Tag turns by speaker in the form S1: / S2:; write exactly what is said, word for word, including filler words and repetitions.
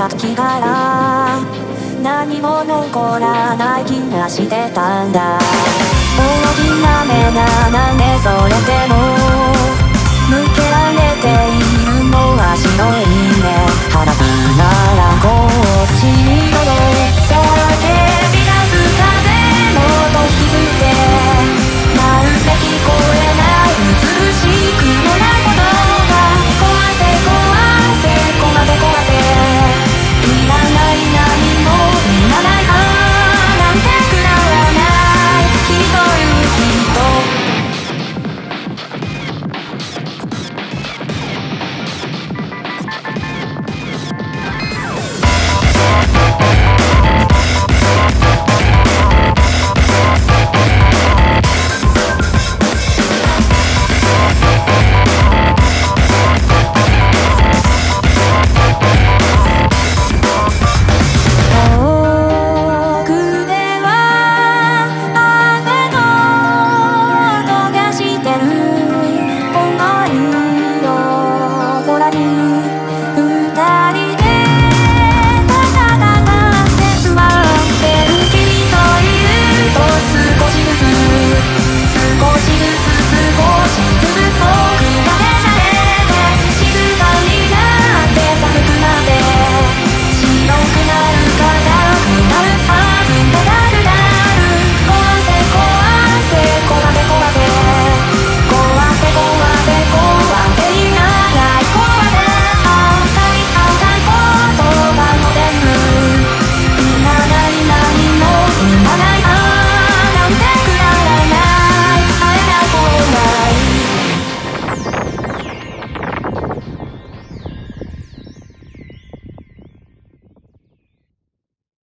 S1: た時から何も残らない気がしてたんだ。大きな目がなんでそれでも向けられているのは白いね。話すならこっちに戻れ。叫び出す風の音引きずってなんて聞こえない美しくもないことが壊せ壊せ壊せ壊せいらない何もいらないあーなんてくだらない人いう人空に